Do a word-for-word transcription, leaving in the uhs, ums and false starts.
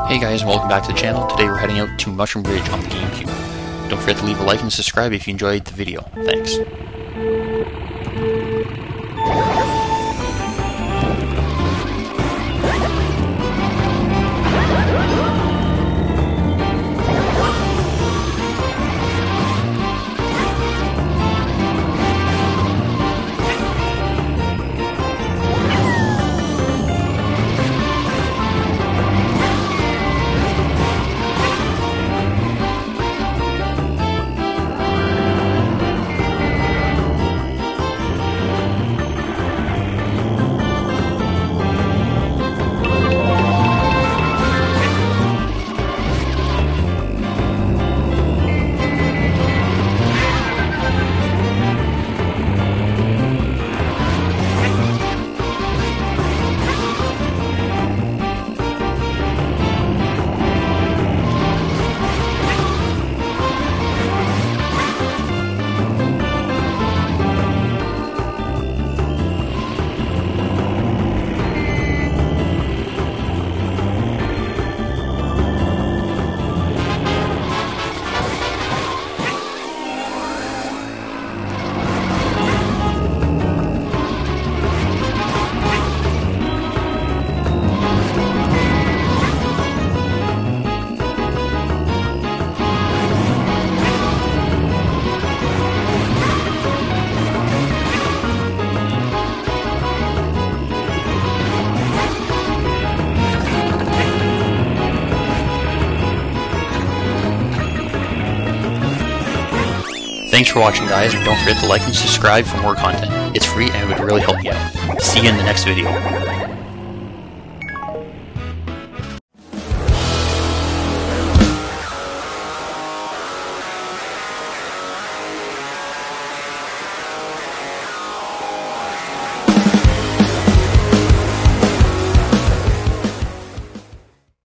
Hey guys, and welcome back to the channel. Today we're heading out to Mushroom Ridge on the GameCube. Don't forget to leave a like and subscribe if you enjoyed the video. Thanks. Thanks for watching guys, and don't forget to like and subscribe for more content. It's free and it would really help me out. See you in the next video.